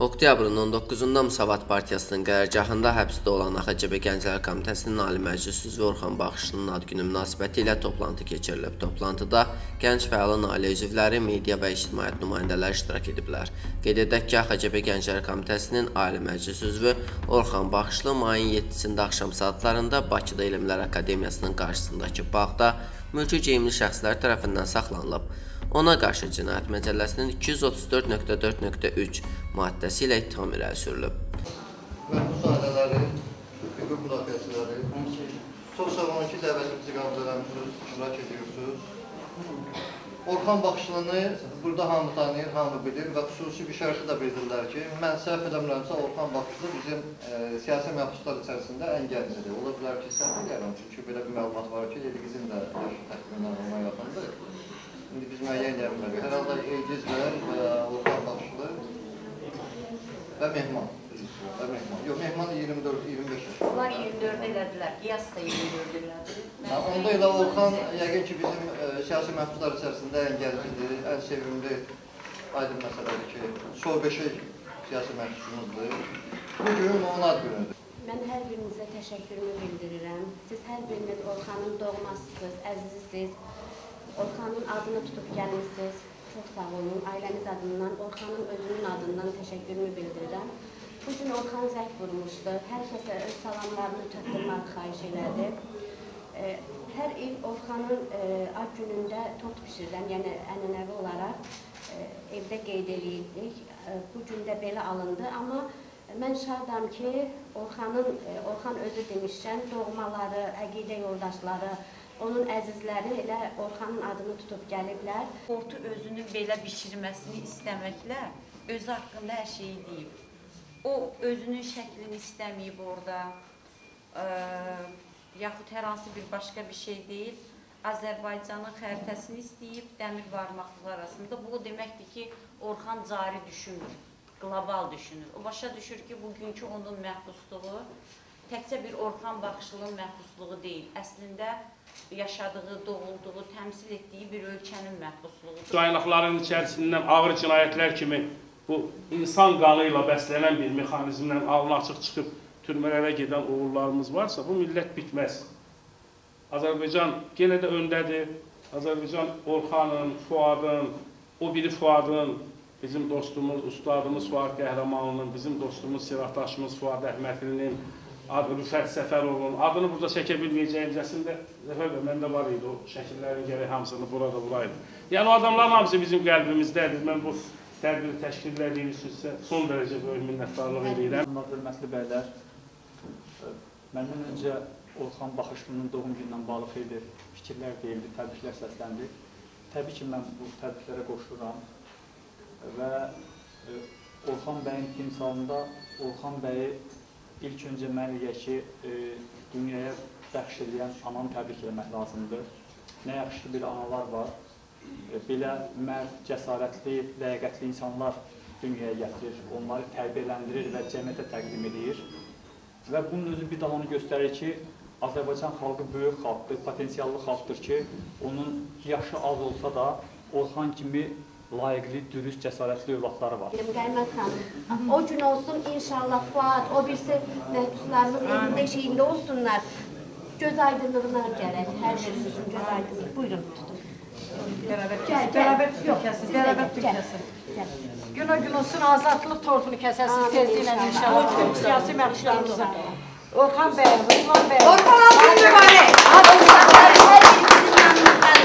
Oktyabrın 19-da Müsavat Partiyasının qərargahında həbsdə olan AXCB Gənclər Komitəsinin Ali Məclis üzvü Orxan Baxışlının ad günü münasibəti ilə toplantı keçirilib. Toplantıda gənc fəalın ailə üzvləri, media və ictimaiyyət nümayəndələri iştirak ediblər. Qeyd edək ki, AXCB Gənclər Komitəsinin Ali Məclis üzvü Orxan Baxışlı mayın 7-sində axşam saatlarında Bakıda Elmlər Akademiyasının qarşısındakı bağda mülki geyimli şəxslər tərəfindən saxlanılıb. Ona qarşı Cinayət Məcəlləsinin 234.4.3 maddəsi ilə ittiham irəli sürülüb. Məhbus ailələri, hüquq müdafiəçiləri, çox sağ olun ki, dəvətimizi qəbul eləmişsiniz, iştirak ediyorsunuz. Orxan Baxışlını burada hamı tanıyır, hamı bilir və xüsusi bir şərti də bildirlər ki, mən səhv eləmirəmsə, Orxan Baxışlı bizim siyasi məhbuslar içərisində ən gəncidir. Ola bilər ki, səhv eləyərəm, çünki belə bir məlumat var ki, Yedikizin də yaşı təxminən ona yaxındır. İndi biz müəyyən eləmirik. Hər halda Elgizlər və Orxan Baxışlı və Mehman. Yox, Mehman 24-25 yaş. Onlar 24 elədilər, Qiyas da 24 elədi. Onda elə Orxan, yəqin ki, bizim siyasi məhbuslar içərisində ən gəncidir, ən sevimli aydın məsələdir ki, sol beşik siyasi məhbusumuzdur. Bugün onun ad günüdür. Mən hər birinizə təşəkkürümü bildirirəm. Siz hər biriniz Orxanın doğmasısınız, əzizsiniz. Orxanın adını tutub gəlmişsiniz. Çox sağ olun. Ailəniz adından, Orxanın özünün adından təşəkkürümü bildirirəm. Bugün Orxan zəng vurmuşdu. Hər kəsə öz salamlarını çatdırmaq xahiş elədi. Hər il Orxanın ad günündə tort bişirirəm, yəni ənənəvi olaraq evdə qeyd edirdik. Bu gün də belə alındı, amma mən şadam ki, Orxan özü demişkən, doğmaları, əqidə yoldaşları, onun əzizləri elə Orxanın adını tutub gəliblər. Tortu özünün belə bişirməsini istəməklə özü haqqında hər şeyi deyib. O, özünün şəklini istəməyib orada, yaxud hər hansı bir başqa bir şey deyil. Azərbaycanın xəritəsini istəyib, dəmir barmaqlığı arasında. Bu, deməkdir ki, Orxan cari düşünür, qlobal düşünür. O, başa düşür ki, bugünkü onun məhbusluğu təkcə bir Orxan Baxışlının məhbusluğu deyil. Əslində, yaşadığı, doğulduğu, təmsil etdiyi bir ölkənin məhbusluğudur. Caynaqların içərisindən ağır cinayətlər kimi bu insan qanı ilə bəslənən bir mexanizmlə alnı açıq çıxıb türmələrə gedən uğurlarımız varsa, bu millət bitməz. Azərbaycan yenə də öndədir. Azərbaycan Orxanın, Fuadın, o biri Fuadın, bizim dostumuz, ustadımız Fuad Qəhrəmanlının, bizim dostumuz, silahdaşımız Fuad Əhmədlinin, Rüfət Səfərovun adını burada çəkə bilməyəcəyimcəsində Zəfər bəy, məndə var idi, o şəkillərin gərək hamısını burada bulaydı. Yəni o adamların hamısı bizim qəlbimizdədir. Mən bu tədbiri təşkil edilmişsə son dərəcə böyük minnətdarlıq edirəm. Hörmətli bəylər, məndən öncə Orxan Baxışlının doğum gündən bağlı xeyli fikirlər deyildi, təbriklər səsləndi. Təbii ki, mən bu təbriklərə qoşuram və Orxan bəyin timsalında Orxan bəyi İlk öncə mən eləyək ki, dünyaya bəxş edən ananı təbrik etmək lazımdır. Nə yaxşı ki, belə analar var. Belə mərd, cəsarətli, ləyaqətli insanlar dünyaya gətirir, onları tərbiyələndirir və cəmiyyətə təqdim edir. Və bunun özü bir daha onu göstərir ki, Azərbaycan xalqı böyük xalqdır, potensiallı xalqdır ki, onun yaşı az olsa da Orxan kimi layiqli, dürüst, cəsarətli övladları var. Qəlmət xanım, o gün olsun inşallah Fuad, o birisi məhbuslarımız evində şeyində olsunlar. Göz aydınlığına gələk, hər birimizin göz aydınlığı. Buyurun, tutun. Bərabər tükəsin. Gün o gün olsun, azadlıq tortunu kəsəsiniz tezliyə inşallah. Siyasi məhbuslarımızın. Orxan bəy, Orxan bəy. Orxan Baxışlı mübarək.